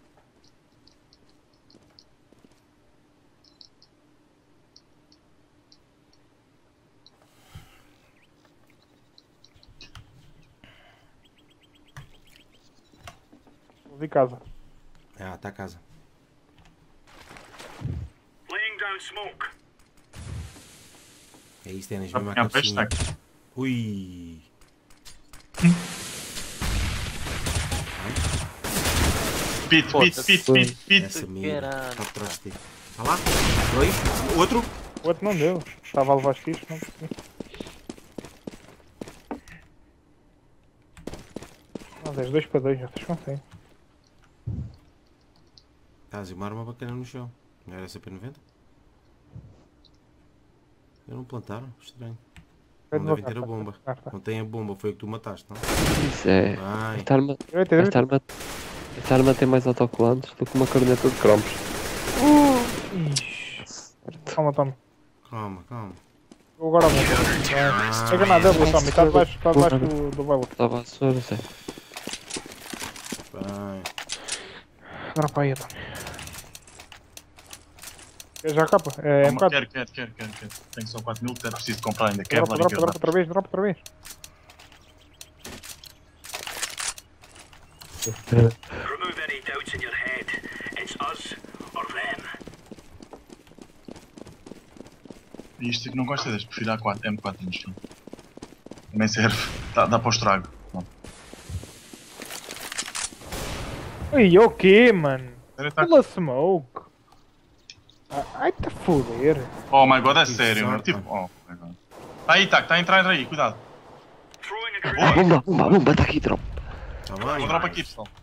Vou de casa. Ah, tá a casa. Laying down smoke. É isso, Denis. Já Mesmo a apanhar peixe, cabecinha. Tech. Ui. Pit, pit, pit, pit, pit. Essa mira. Caralho. Está atrás de ti. Tá lá? Dois. Outro. O outro não deu. Estava a levar os tiros, não consegui. Não, dez, dois para dois, vocês conseguem. Estás a uma arma bacana no chão. Não era essa P noventa? Eu não plantaram? Estranho. Vai Não devem devagar, ter a tá, bomba. tá, tá. Não tem a bomba, foi o que tu mataste, não? Isso é. Vai. Esta arma, Direita, esta, direita. arma, esta arma tem mais autocolantes do que uma corneta de cromos. Ixi. Calma, Tommy. Calma, calma. Vou agora a bomba. Ah, Chega nada, Tommy. Está debaixo, está debaixo do, do baile. Estava a sua, Zé. vai. Agora para aí, Tommy. Quer já a capa? É M Calma, quatro. Quero, quero, quero, quero. Tenho só quatro mil, é preciso comprar ainda. Drop, Kevlar e drop, Kevlar. drop outra vez, drop outra vez. Remove any doubts in your head. It's us or them. E isto que não gosta deste, prefiro a quatro, M quatro no chão. Também serve. Dá, dá para o estrago. Não. Ai, o quê, mano? Espera, tá- Pula smoke. Ah, ai-te a foder. Oh my god, é Que sério, meu. sorte. Tipo, oh my god. Tá aí, tá, tá a entrar, entra aí, cuidado. Throwing a Ah, grenade. bomba, bomba, bomba, está aqui, drop. Tá Vou bem. drop aqui, pessoal.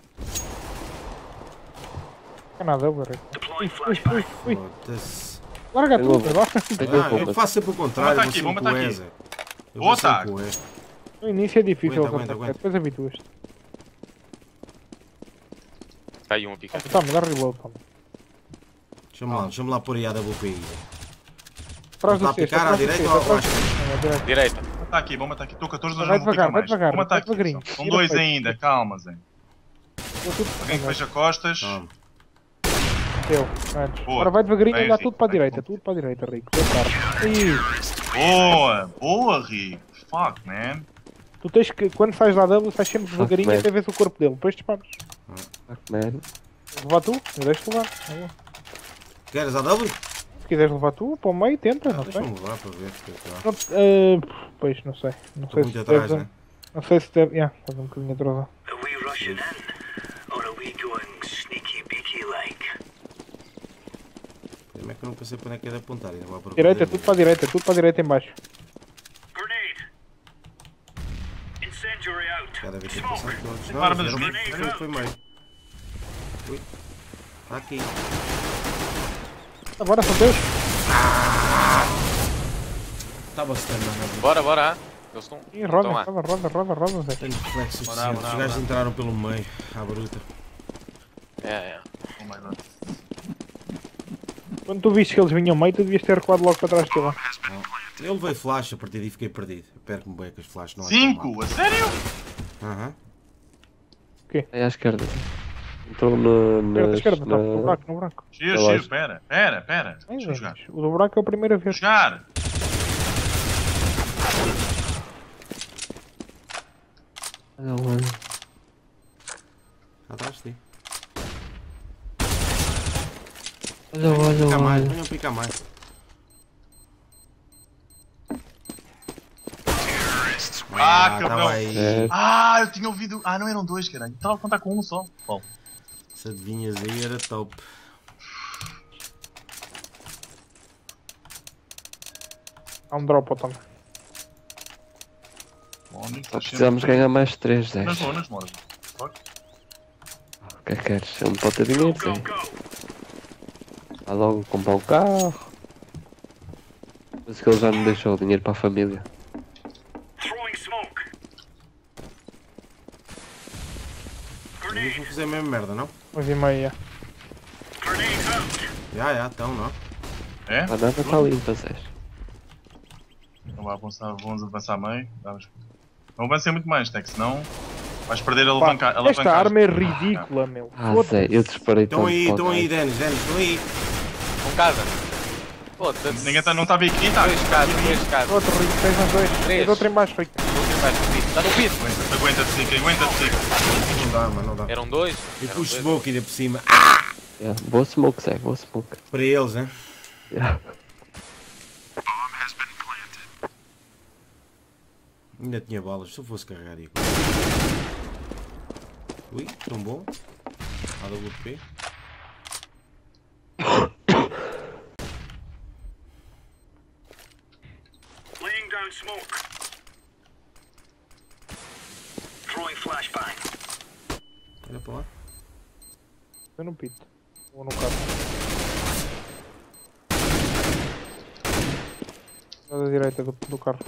Não é nada, velho. Deploying Ui, ui, flashbang. ui. Foda-se. Larga Tem tudo, bomba. lá. Tem Ah, bomba. eu faço sempre o contrário. Bomba tá eu aqui, vou bomba tá sempre aqui. com Eza. Eu Boa, vou sempre tá. com Eza. No início é difícil, Aguenta, aguenta, aguenta, aguenta. depois habituas-te. Está aí um a picar. Toma, dá reload, toma. Deixa-me lá, deixa-me lá pôr aí a W P I. Atrás Está do a cesto, picar à atrás do direita cesto, ou à atrás do esquerda? cesto. Não, à direita. Direita. Bomba tá aqui, bomba tá aqui. Estou catorze, Vai não vou devagar, picar vai mais. devagar, Bomba tá vai aqui. devagarinho. pessoal. São Tira dois feito. ainda, calma, Zé. Deu tudo Alguém que fecha costas. Toma. Deu, antes. Boa. Agora vai devagarinho Bem, e dá Rico, tudo para a bem, direita, bom. tudo para a direita, Rico. Boa tarde. Ih, Boa, boa, Rico. Fuck, man. Tu tens que, quando sais da A W, sais sempre devagarinho man. até vês o corpo dele. Depois disparas. Fuck, man. Levar tu? Eu deixo levar. Tá bom. Queres a W? Se quiseres levar tu, para o meio, tenta, não sei. Deixa-me levar para ver se está. Não, eh, pois, não sei. Não Estou sei muito se atrás, deve. né? Não sei se deve. Yeah, estás um bocadinho atrasado. Are we rushing in? Or are we going sneaky beaky like? Como é que eu não pensei para onde é que é de apontar? Ainda vou à procura Direita, dele. tudo para a direita, tudo para a direita em baixo. Grenade! Incendiary out! Cada vez que eu Smoke! passar todos. Tem Não, arma mas de era- granada. foi, foi meio. Ui. Está aqui. Agora são teus. Estava-se também. Bora, bora. Eles estão. Ih, roda, Estão lá. roda, roda, roda, roda, Zé. Tenho reflexo Bora, suficiente. bora, Os gajos bora. entraram pelo meio. À bruta. É, é. Oh my god. Quando tu viste que eles vinham meio, tu devias ter recuado logo para trás de lá. Eu levei flash a partir daí fiquei perdido. Eu perco-me bem com as flash. Não é Cinco? A sério? tão mal. Aham. É à esquerda. Entrou no. Esquerda, nas- esquerda, tá, no na... buraco, no buraco. Giro, Relaxa. giro, pera, pera, pera. Ai, Deixa eu jogar. gente, o do buraco é o primeiro a ver. Jogar! Olha lá. Atrás de ti. Olha, olha, Pica mais. olha. Venham picar mais. Ah, Ah, cabrão. tava aí. É. Ah, eu tinha ouvido. Ah, não eram dois, caralho. Estava a contar com um só. Bom, Se adivinhas aí era top. Há um drop também. Onix, Só precisamos ganhar mais três, Zé. Nas zonas, moras. O que é que queres? Ele não pode ter dinheiro, Go, Zé. go! Vai logo comprar um carro. Mas que ele já não deixou o dinheiro para a família. Throwing smoke! Eles Grenade! vão fazer a mesma merda, não? onze e meia. Grenade out! Já, já, estão, não? É? A nada está limpa, Zé. Então vá avançar, vamos avançar meio. Vamos. Não avancem muito mais, Tech, senão vais perder a Pá, alavanca. esta alavancagem. arma é ridícula, meu. Ah, Foda-se. Zé, eu disparei Estão tanto aí, para o estão aí, gajo. Denis, Denis, estão aí. Com casa. Foda-se. Ninguém tá, não está a ver aqui, tá? Dois casas, dois casas. Outro rico, tens mais dois. Três. Tens outro em baixo, rico. Está no pito. Aguenta-te, aguenta-te, Sica, aguenta-te, Sica. Não dá, mano, não dá. Eram dois? E Eram puxo dois. smoke ainda por cima. Ah! Yeah, boa smoke, Zé, boa smoke. Para eles, hein? Yeah. Ainda tinha balas, se eu fosse carregar aí. Ui, tão bom. A W P. Laying down smoke. Throwing flashbang. Olha para lá. Eu no pito. Ou no carro. Da direita do, do carro.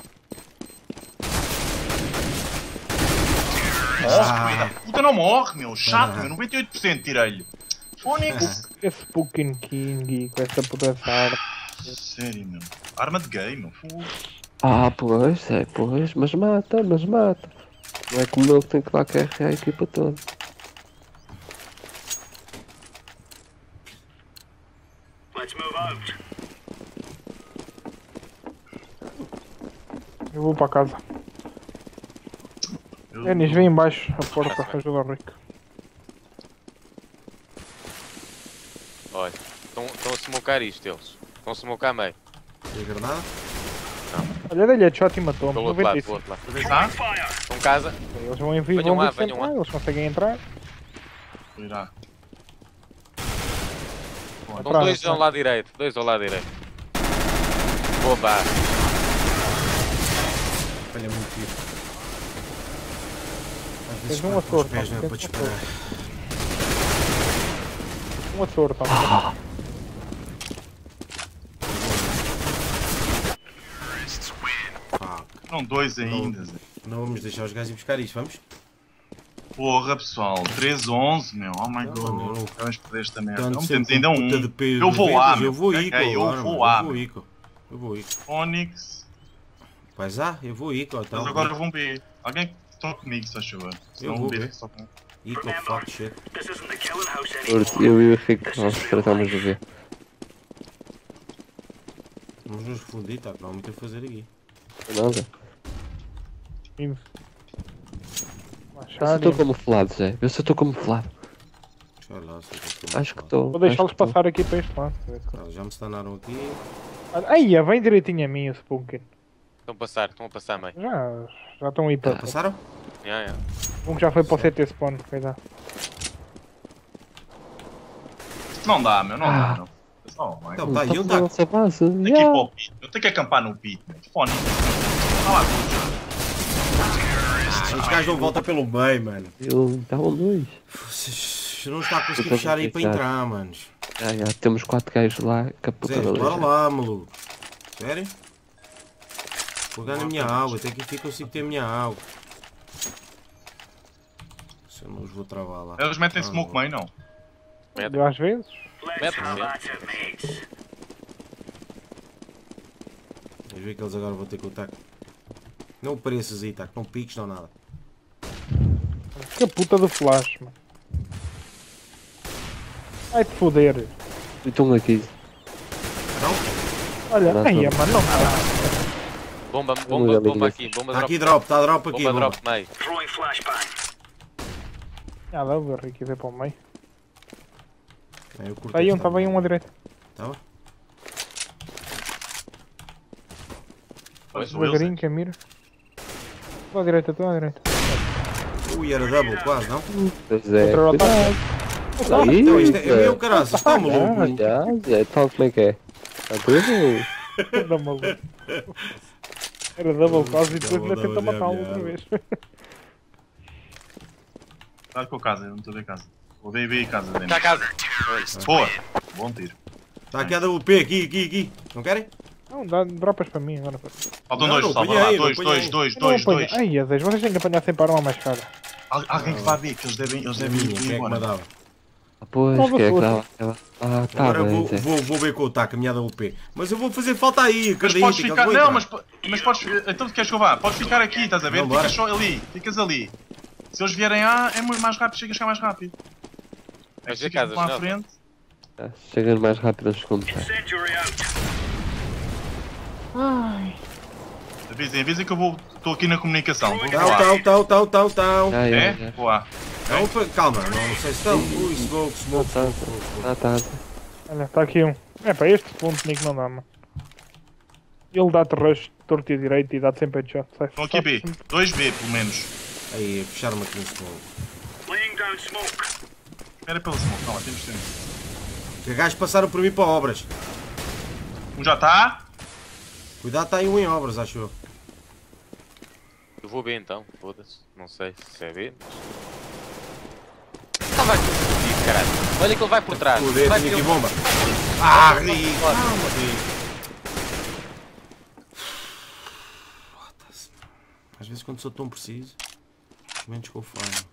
Morre, filho da puta, não morre, meu. Chato, meu. noventa e oito por cento tirei-lhe. Fónix. Esse Pumpkin King com esta potência arma. Sério, meu. Arma de gay, meu. Fogo. Ah, pois, Zé, pois, mas mata, mas mata. Não é como ele que tem que lá carregar a equipa toda. Let's move out. Eu vou para casa. Eu- Denis, vem embaixo, a porta, ajuda o Rico. Olha, estão estão a smocar isto eles. Estão a smocar meio. Tem granada? Olha, dei-lhe headshot e matou-me. Pelo outro lado, noventa e pelo cinco. outro lado. Deixa eu ver se Throwing está. fire. Estão casa. Eles vão em vão Venham lá, ver sempre venham lá, lá. eles conseguem entrar. Irá. Estão Praga, dois ao praga. lado direito. Dois ao lado direito. Boa barra. Olha, muito tiro. Às vezes Tens um pá, com os ator, pés não, não é para tens um disparar. Um ator, tá? Pá, Não, dois ainda, Zé. não vamos deixar os gajos ir buscar isto, vamos? Porra, pessoal. três a onze, meu. Oh my Não, god. não. Vamos perder esta merda. Tanto Não sempre temos ainda com um. puta de peso Eu vou de lá, vendas, meu. Eu vou ir, Ok, eu agora, vou mano. lá, Eu vou meu. ir, co. Eu vou ir. Fónix. Vais lá? Eu vou ir, co. Mas Então, agora vão ver. Alguém toque comigo, se faz favor. Senão vou o ver. bicho só com. ir, co, fuck shit. This isn't the killing house anymore. Curto, eu e o Rico, nós tratamos de ver. Vamos nos fundir, tá? Não há muito a fazer aqui. Nada. quinze. Vê se eu estou camuflado, Zé. Vê se eu estou camuflado. Deixa eu lá, se eu estou Acho que estou. Vou deixá-los passar aqui para este lado. Ah, já me stanaram aqui. Ai, vem direitinho a mim o Spunkin. Estão a passar, estão a passar, mãe. Já, já estão aí para. Passaram? Yeah, yeah. Um que já foi para o C T spawn, cuidado. Não dá, meu, não Ah. dá, meu. Não, vai. Então, tá aí um Estamos na taco. nossa base. Tem que ir Yeah. para o pit, eu tenho que acampar no pit, meu. Fone. Olha lá, Ah, os gajos dão volta pelo meio, mano. Eu estavam dois. Vocês não está a conseguir Eu tô fechar aí para complicado. entrar, manos. Já, já, temos quatro gajos lá. Zé, Caputadores. bora lá, maluco. Sério? Vou pegar na minha água, até que aqui consigo ter a minha água. Se eu não os vou travar lá. Eles metem Ah, smoke não. meio, não. Eu às vezes. Let's Mete, have mete. at it, mates. Vais ver que eles agora vão ter que lutar. Não pareças aí, tá? Não piques, não nada. Que puta do flash, mano. Vai te foder. Estão aqui. Não? Olha, Não, ai, não. mano, não. Bomba, Vamos bomba, ver, bomba amiguinhos. aqui, bomba Tá drop. aqui drop, tá drop aqui. Bomba Bomba. drop, meio. Throwing flashbang. Ah, dá, vou aqui ver para o meio. É, eu curto Está aí um, esta estava aí um à direita. Tava? Olha, sou eles, Devagarinho, que é mira. Estou à direita, estou à direita. Ui, era double quase, não? Pois é. Outro Cuidado. Então, Aí, isto é, é meu caraças, está maluco. Já, já, Zé. Então como é que é? Está tudo? Anda maluco. Era double quase e depois Double, ainda tenta double, matá-lo diabo, outra diabo. vez. Cuidado com a casa, eu não estou a ver casa. Vou ver aí a casa dentro. Está a casa. Boa! Bom tiro. Está aqui a W P, aqui, aqui, aqui. Não querem? Não, dá dropas para mim agora. Faltam Não, dois, não pessoal, apanhei, bora lá. não Dois, apanhei. dois, dois, Eu não dois, apanho. dois. Ai, Azeis, vocês têm que apanhar sempre a arma mais cara. Al- Alguém que vá ver, que eles devem, eles É devem minha, ir quem é que me embora. dava? Ah, pois, Nova que é que força. dava? Ah, tá Agora bem, vou, Zé. vou, vou ver com o taco, a minha W P. Mas eu vou fazer falta aí, Mas acredito. podes que eles ficar. vão Não, entrar. mas, po- mas podes. Então tu queres que eu vá? Podes ficar aqui, estás a ver? Não, bora. Ficas só ali, ficas ali. Se eles vierem A, é muito mais rápido, chegas cá mais rápido. É Mas que a ficas casa, lá à não. frente. Ah, Chegas mais rápido aos segundos. Zé. Incendiary out. Avisem, avisem que eu vou. Estou aqui na comunicação. Vou Tal, lá. tal, tal, tal, tal, tal. Já, já, É? já. Vou lá. Não, pa- calma, não sei se estão. Ui, smoke, Não, smoke. tá, tá, tá, tá. Olha, está aqui um. É para este ponto, Nico, não dá, mano. Ele dá-te rush, torto e direito e dá-te sempre headshot. Sai, Estão aqui B. dois B, pelo menos. Aí, fecharam-me aqui no smoke. Laying down smoke. Espera pelo smoke, calma, temos tempo. Os gajos passaram por mim para obras. Um já está. Cuidado, está aí um em obras, acho eu. Eu vou B então, foda-se. Não sei se é B. Mas... Ah, vai conseguir, caralho. Olha que ele vai por trás. Poder, Vai tenho que aqui ele- bomba. Ah, ri. Calma, ri. Foda-se. Às vezes quando sou tão preciso, menos que eu falho.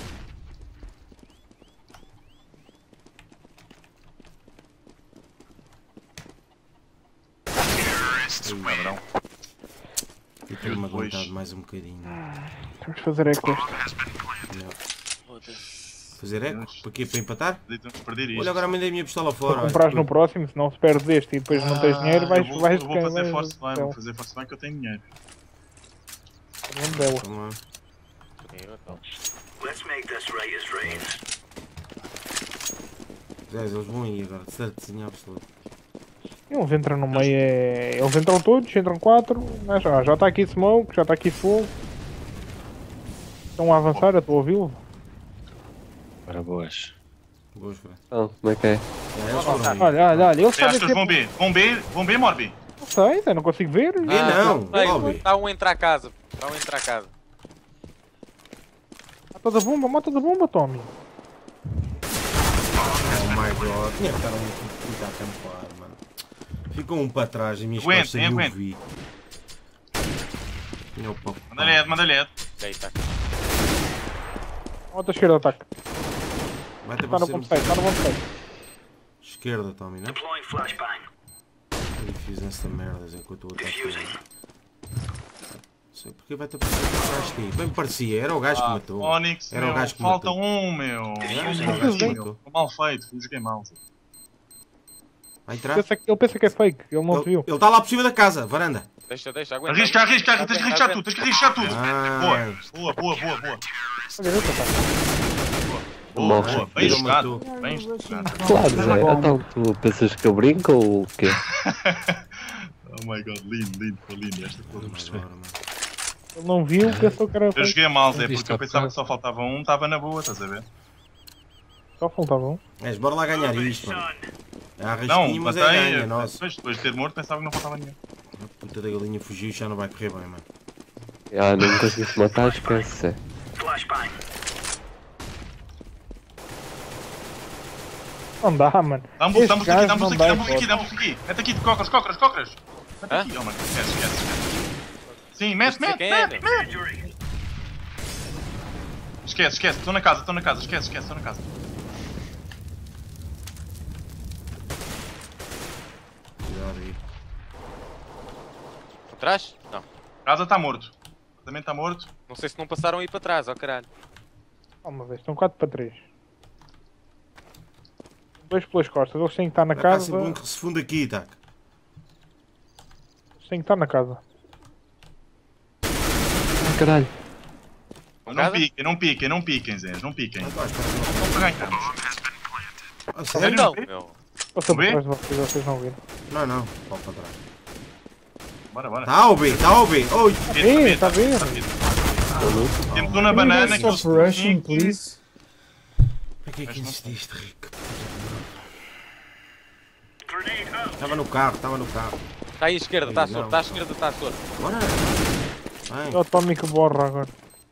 Cabrão. E tenho-me Eu depois- aguentado mais um bocadinho. Temos que fazer eco este. Fazer eco? Para quê? Para empatar? Temos que perder isto. Olha, agora mandei a minha pistola Se fora. olha. comprares no próximo, se não se perdes este e depois não tens dinheiro, vais, eu vou, vais eu vou de fazer vais- force line, então, vou fazer force line que eu tenho dinheiro. não deu. Toma. Eu, então. Let's make this right as rain. Zé, eles vão aí agora, de certeza absoluta. Eles entram no meio, é... eles entram todos, entram quatro, mas já já está aqui smoke, já está aqui fogo. Estão a avançar, eu estou a ouvi-lo. Ora boas. Boas, Fred. Então, como é que é? Já, eles foram aí. Olha, olha, olha, eles Você acha sabem que eles vão sempre... B? Vão B? Vão B, Morbi? Não sei, eu não consigo ver. E não, Bobby. Está um a entrar a casa. Está um a entrar a casa. Mata da bomba, mata da bomba, Tommy. Oh my god. Tinha que estar um ficar a acampar, mano. Ficou um para trás e a minha Aguenta, costas eu aguenta. vi. Tinha o pau. Manda L E D, manda L E D. Aí está. Outra esquerda, ataque. Vai ter Está no você ponto seis, está no ponto seis. esquerda, Tommy, não? Deploying flashbang. É difícil nesta merda, Zé, que eu estou a Diffusing. Sei porque vai-te aparecer por trás de ti. Bem me parecia, era o gajo que Ah, matou. Onyx, Era o meu, gajo que falta matou. um, meu. Era o Um, gajo que meu. matou. Tô mal feito, eu joguei mal. Vai entrar? Pensa que- Ele pensa que é fake, ele não te Ele viu. ele está lá por cima da casa, varanda. Deixa, deixa, aguenta. Arrisca, arrisca, tens que Aguenta, arriscar aguenta. tudo, tens que arriscar tudo. Ah, Boa, boa, boa, boa, boa. Olha, eu tô cá. Boa, Morre. boa. Bem Eu jogado. matou. Bem jogado. Claro, Zé. Então tu pensas que eu brinco ou o quê? Oh my god, lindo, lindo, foi lindo. Esta coisa Agora, perceber. mano. Ele não viu, pensou que era Eu fake. joguei mal, Zé, Viste porque eu há pensava bocado. que só faltava um, estava na boa, estás a ver? Só faltava um. És, bora lá ganhar isto, mano. É a Não, rasquinho, mas é matei, ganha, nossa. depois, depois de ter morto pensava que não faltava nenhum. A puta da galinha fugiu e já não vai correr bem, mano. Ah, não me conseguiste matar, esquece, Zé. Flashbang. Não dá, mano. Dá um boost, dá um Este boost aqui, gajo dá um boost não aqui, dá dá um boost aqui, dá um boost aqui. Mete aqui, cocras, cocras, cocras. Mete Hã? aqui, oh mano, esquece, esquece, esquece. Sim, mete, Isto é mete, quem é, mete, né? mete. Esquece, esquece, estou na casa, estou na casa, esquece, esquece, estou na casa. Cuidado aí. Atrás? Não. Casa está morto. Também está morto. Não sei se não passaram aí para trás, ó caralho. Calma, vez. Estão quatro para três. Dois pelas costas. Eles têm que estar na Vai cá, casa. sempre um que se funde aqui, tá? Eles têm que estar na casa. Ai, caralho. Não Casa? piquem, não piquem, não piquem, Zé, não piquem. Vai, espera, Não para ganhar. Ah, sério? Não, meu. Passou por Vê? trás de vocês, vocês não viram. Não, não. Volta para trás. Bora, bora. Tá a ouvir, tá a ouvir. Oi! Ei, tá vendo? Temos um na banana que Stop rushing, please. Para que é que insististe, Rico? Grenade out. Estava no carro, estava no carro. Está aí à esquerda, está à Não. sorte. Está à esquerda, está à sorte. Bora! É Vai, o Tommy que borra agora.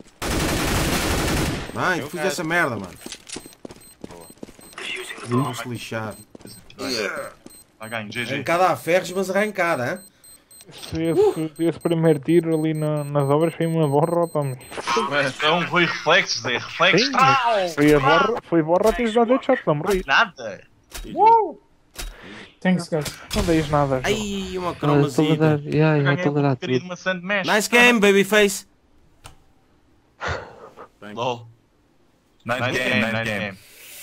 vai, Eu fiz quero. essa merda, mano. Defusing the Vamos se lixar. Está ganho, G G. Arrancada a ferros, mas arrancada, hein? Esse, esse, esse primeiro tiro ali na- nas obras foi uma borra ao Tommy. Então foi reflexos, Zé, reflexos. Sim, Trau! Foi a borra, foi borra a teres dado headshot, não morri. Nada. Thanks, guys. Não deis nada. João. Ai, uma Ah, estou a dar. cromazita. Yeah, yeah, estou a dar Querido, tudo. maçã de mesh. Nice game, babyface. LOL. Nice game, nice game.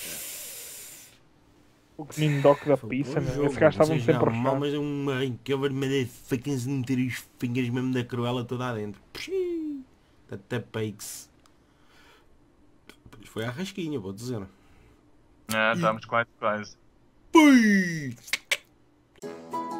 O pequenino doc da pizza, meu. Esse gajo estava sempre a rushar. Mas uma cover motherfuckers meter os fingers mesmo da cruela toda adentro. Tata pakes. Foi a rasquinha, vou dizer. Ah, estamos quase, quase. Pui!